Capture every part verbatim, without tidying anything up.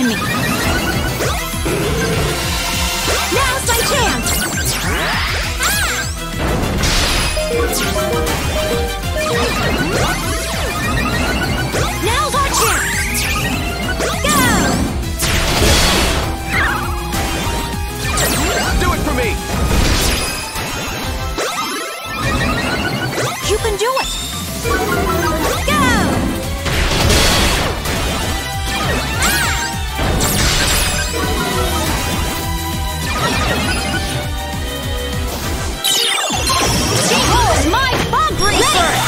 to me. Now's my chance! Now's our chance! Go! Do it for me! You can do it! Go! Behold my bug research!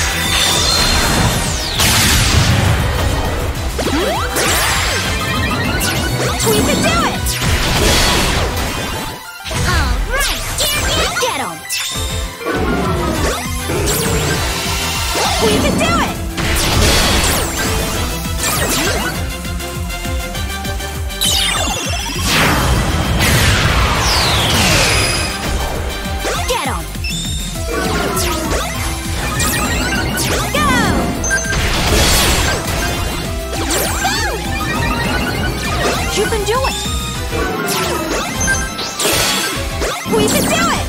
We can do it! All right, get him! We can do it! Get him! Go! You can do it! We can do it!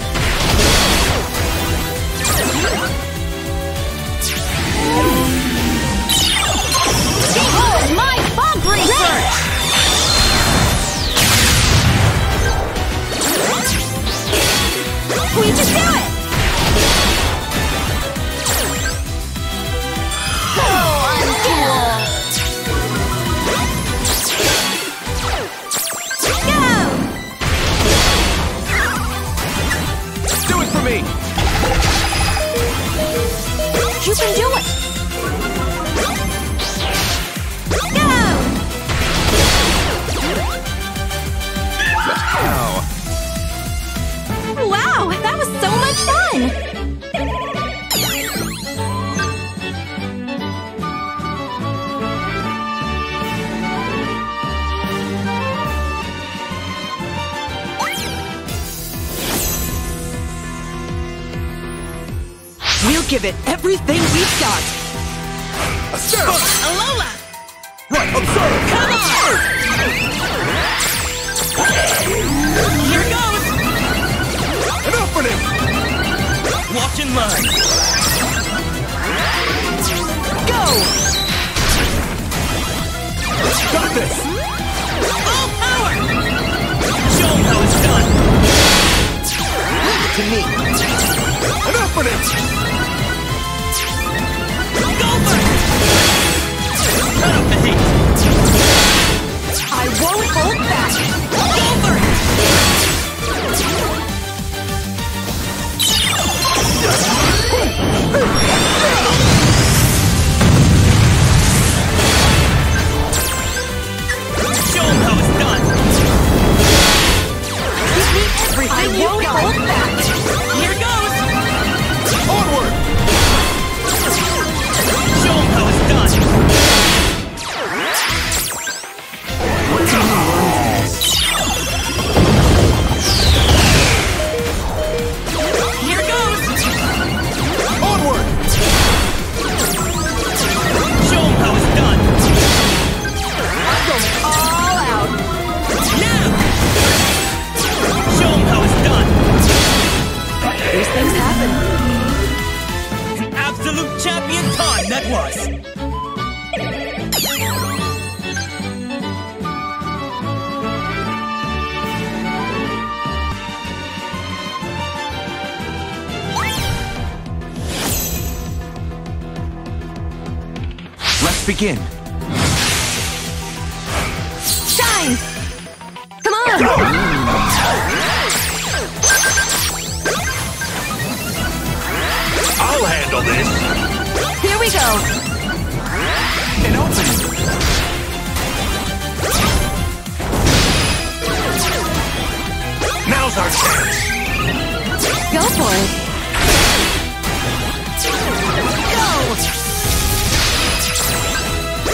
Behold my bug research! We can do it! So uncool! Go! Do it for me! You can do it! Go! Ow. Wow, that was so much fun! We'll give it everything we've got. Observe! Alola! Right, observe! Come on! Here goes! An opening! Walk in line. Go! Got this! All power! Show 'em how it's done. Leave it to me! An opening! Go for it! Cut up the heat. I won't hold back! Go for it! Show 'em how it's done. Give me everything I you won't got. hold back! Here goes! Onward! Show 'em how it's done. Here goes! Onward! Show 'em how it's done. I'm going all out! Now! Show 'em how it's done. These things happen. An absolute champion time that was. Let's begin. Shine! Come on! I'll handle this! Here we go! An opening! Now's our chance! Go for it! Go!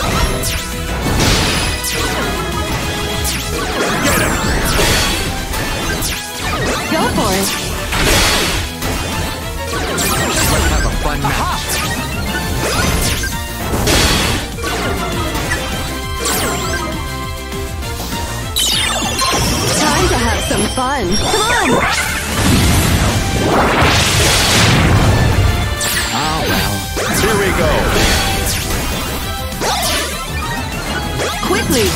fun. Come on! Ah, well. Here we go. Quickly!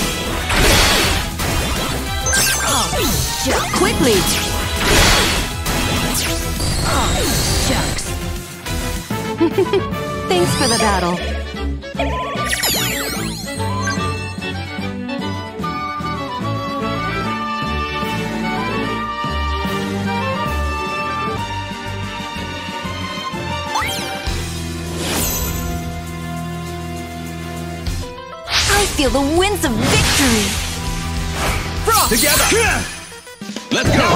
Oh, shucks. Quickly! Oh, shucks. Thanks for the battle. I feel the winds of victory! Frost! Together! Let's go!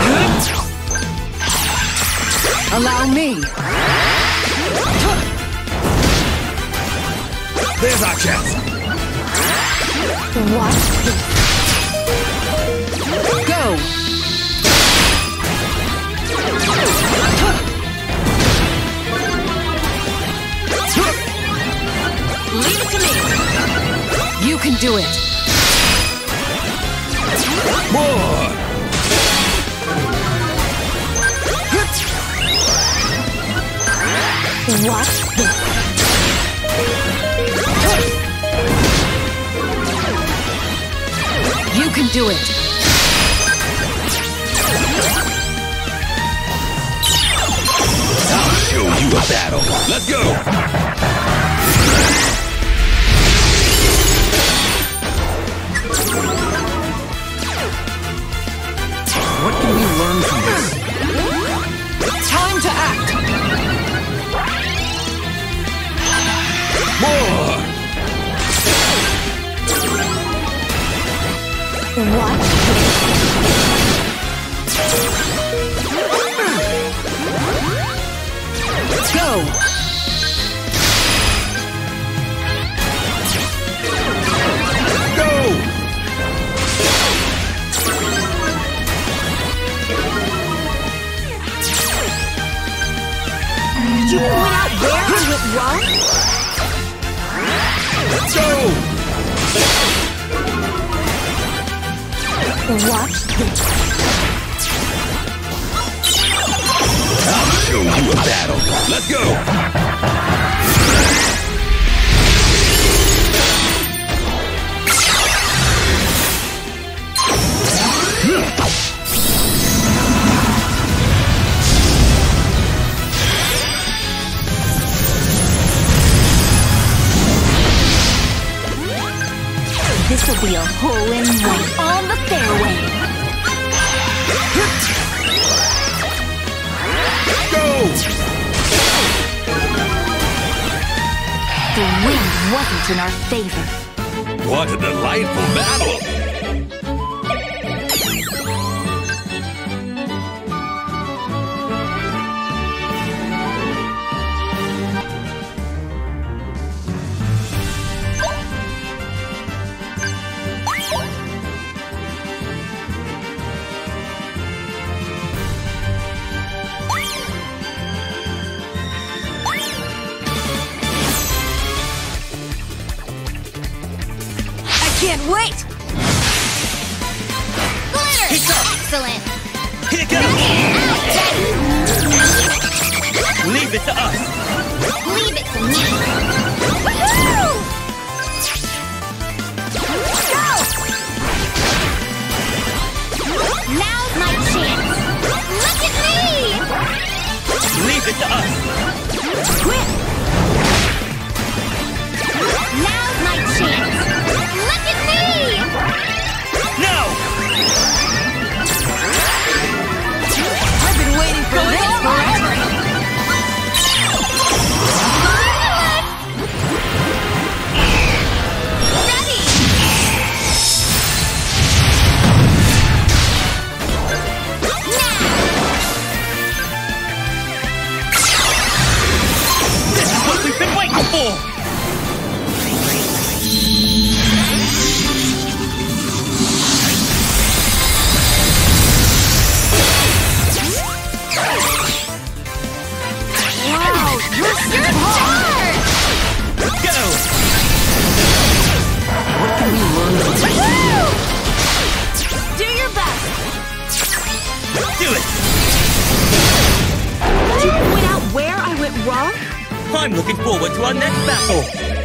Allow me! There's our chance! Watch this. Go! Leave it to me! You can do it! More! Watch this! You can do it! I'll show you a battle! Let's go! What can we learn from this? Time to act! More! Watch this! Go! Go! Did you point out where I went wrong? Go! Watch this! I'll show you a battle! Let's go! This'll be a hole in one on the fairway. Go! The wind wasn't in our favor. What a delightful battle! Can't wait! Glitter! Excellent! Here it goes! Leave it to us! Leave it to me! Woohoo! Go! Now's my chance! Look at me! Leave it to us! Quick! Now's my chance! Look at me! No! I've been waiting for this forever! Ready! Now! Do it! Did you point out where I went wrong? I'm looking forward to our next battle!